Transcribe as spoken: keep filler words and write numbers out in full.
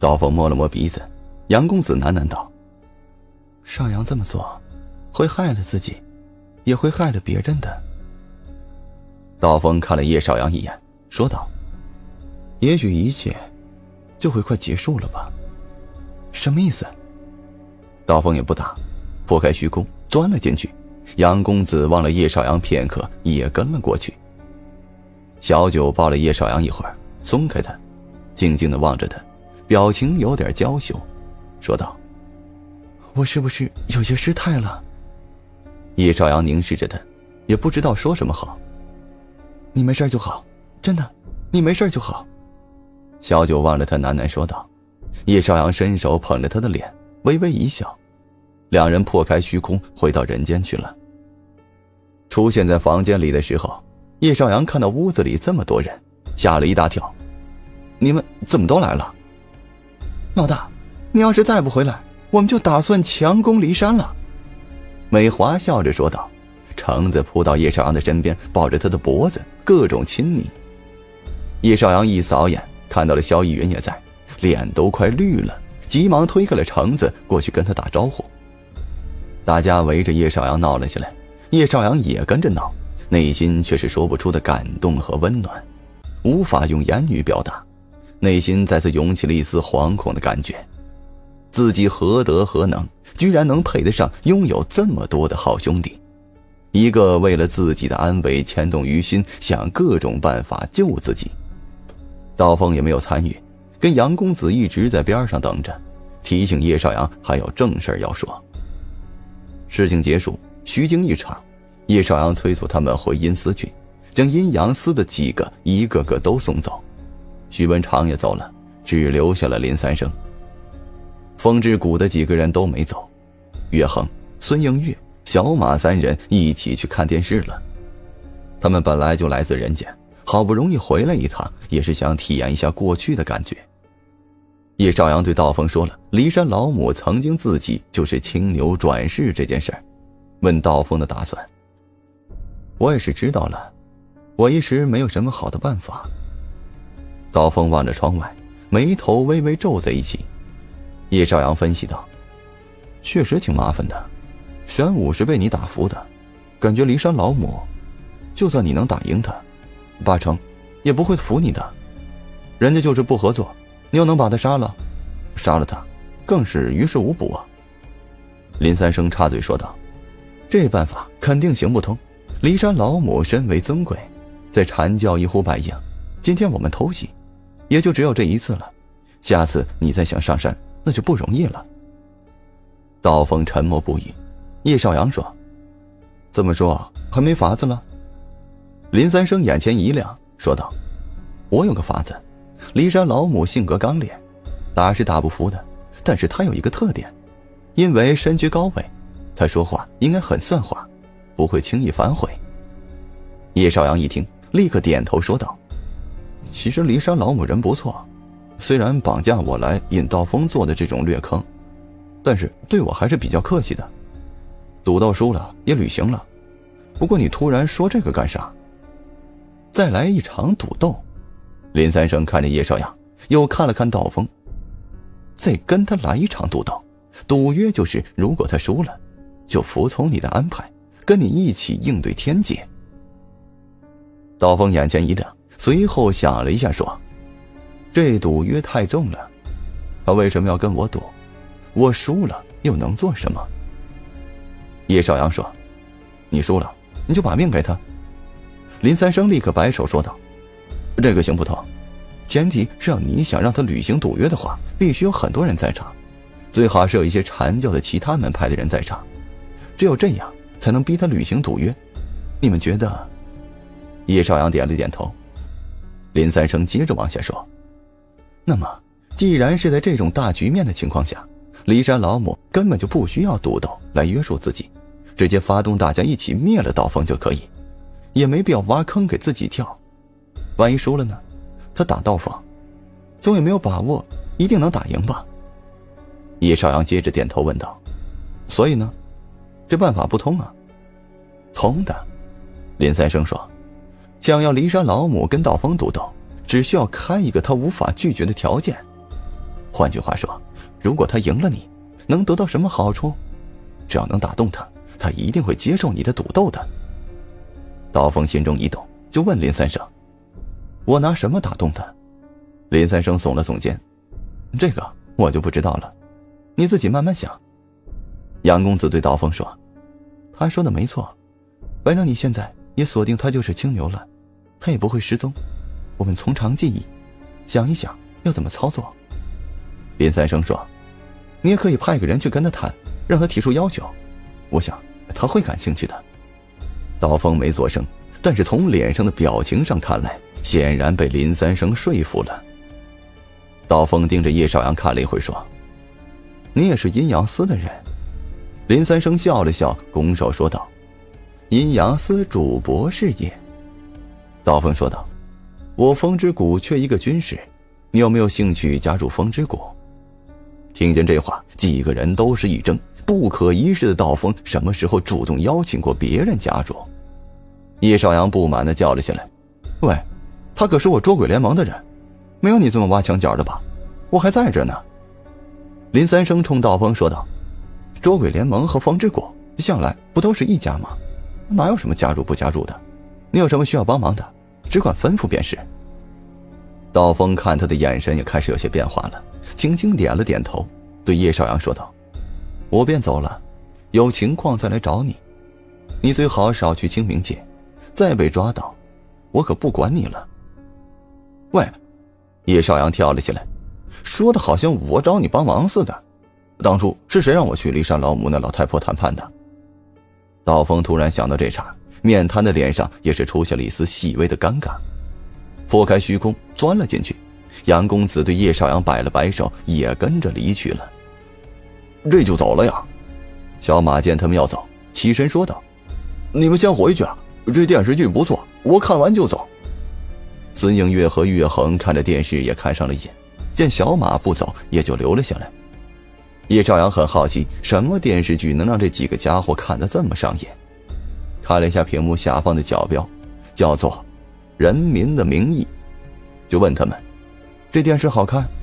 刀锋摸了摸鼻子，杨公子喃喃道：少阳这么做会害了自己，也会害了别人的。刀锋看了叶少阳一眼，说道：也许一切就会快结束了吧。什么意思？刀锋也不答，破开虚空钻了进去。杨公子望了叶少阳片刻，也跟了过去。小九抱了叶少阳一会儿，松开他，静静地望着他，表情有点娇羞，说道：我是不是有些失态了？叶少阳凝视着他，也不知道说什么好。你没事就好，真的，你没事就好。小九望着他喃喃说道。叶少阳伸手捧着他的脸，微微一笑，两人破开虚空，回到人间去了。出现在房间里的时候，叶少阳看到屋子里这么多人，吓了一大跳。你们怎么都来了？老大，你要是再不回来，我们就打算强攻骊山了。美华笑着说道。橙子扑到叶少阳的身边，抱着他的脖子，各种亲昵。叶少阳一扫眼，看到了萧逸云也在，脸都快绿了，急忙推开了橙子，过去跟他打招呼。大家围着叶少阳闹了起来，叶少阳也跟着闹，内心却是说不出的感动和温暖，无法用言语表达。内心再次涌起了一丝惶恐的感觉，自己何德何能，居然能配得上拥有这么多的好兄弟，一个为了自己的安危牵动于心，想各种办法救自己。刀锋也没有参与，跟杨公子一直在边上等着，提醒叶少阳还有正事要说。事情结束，虚惊一场，叶少阳催促他们回阴司去，将阴阳司的几个一个个都送走。徐文长也走了，只留下了林三生。风之谷的几个人都没走，岳恒、孙映月、小马三人一起去看电视了。他们本来就来自人间，好不容易回来一趟，也是想体验一下过去的感觉。叶少阳对道风说了骊山老母曾经自己就是青牛转世这件事儿，问道风的打算。我也是知道了，我一时没有什么好的办法。道风望着窗外，眉头微微皱在一起。叶少阳分析道：确实挺麻烦的，玄武是被你打服的，感觉骊山老母就算你能打赢他，八成也不会服你的。人家就是不合作，你又能把他杀了，杀了他更是于事无补啊。林三生插嘴说道：这办法肯定行不通，骊山老母身为尊贵，在阐教一呼百应，今天我们偷袭也就只有这一次了，下次你再想上山那就不容易了。道风沉默不语。叶少阳说：这么说还没法子了？林三生眼前一亮，说道：我有个法子。骊山老母性格刚烈，打是打不服的，但是他有一个特点，因为身居高位，他说话应该很算话，不会轻易反悔。叶少阳一听，立刻点头说道：其实骊山老母人不错，虽然绑架我来引道风做的这种掠坑，但是对我还是比较客气的。赌斗输了也履行了，不过你突然说这个干啥？再来一场赌斗？林三生看着叶少阳，又看了看道风，再跟他来一场赌斗，赌约就是如果他输了，就服从你的安排，跟你一起应对天劫。道风眼前一亮，随后想了一下说：这赌约太重了，他为什么要跟我赌？我输了又能做什么？叶少阳说：你输了你就把命给他。林三生立刻摆手说道：这个行不通，前提是要你想让他履行赌约的话，必须有很多人在场，最好是有一些阐教的其他门派的人在场，只有这样才能逼他履行赌约。你们觉得？叶少阳点了点头。林三生接着往下说：那么既然是在这种大局面的情况下，骊山老母根本就不需要赌斗来约束自己，直接发动大家一起灭了道风就可以，也没必要挖坑给自己跳。万一输了呢？他打道风总也没有把握一定能打赢吧。叶少阳接着点头问道：所以呢，这办法不通啊？通的。林三生说：想要骊山老母跟道风赌斗，只需要开一个他无法拒绝的条件。 换句话说，如果他赢了你，能得到什么好处？只要能打动他，他一定会接受你的赌斗的。刀锋心中一动，就问林三生：我拿什么打动他？林三生耸了耸肩：这个我就不知道了，你自己慢慢想。杨公子对刀锋说：他说的没错，反正你现在也锁定他就是青牛了，他也不会失踪，我们从长计议，想一想要怎么操作。林三生说：你也可以派个人去跟他谈，让他提出要求，我想他会感兴趣的。刀锋没作声，但是从脸上的表情上看来，显然被林三生说服了。刀锋盯着叶少阳看了一会说：你也是阴阳司的人？林三生笑了笑，拱手说道：阴阳司主博士也。刀锋说道：我风之谷缺一个军师，你有没有兴趣加入风之谷？听见这话，几个人都是一怔，不可一世的刀锋什么时候主动邀请过别人加入？叶少阳不满地叫了起来：喂，他可是我捉鬼联盟的人，没有你这么挖墙脚的吧？我还在这呢。林三生冲刀锋说道：捉鬼联盟和风之谷向来不都是一家吗？哪有什么加入不加入的？你有什么需要帮忙的，只管吩咐便是。刀锋看他的眼神也开始有些变化了，轻轻点了点头，对叶少阳说道：我便走了，有情况再来找你，你最好少去清明界，再被抓到我可不管你了。喂，叶少阳跳了起来，说的好像我找你帮忙似的，当初是谁让我去骊山老母那老太婆谈判的？刀锋突然想到这茬，面瘫的脸上也是出现了一丝细微的尴尬，破开虚空钻了进去。杨公子对叶少阳摆了摆手，也跟着离去了。这就走了呀？小马见他们要走，起身说道：你们先回去啊，这电视剧不错，我看完就走。孙映月和岳恒看着电视也看上了瘾，见小马不走，也就留了下来。叶少阳很好奇，什么电视剧能让这几个家伙看得这么上瘾？看了一下屏幕下方的角标，叫做《人民的名义》，就问他们：这电视好看？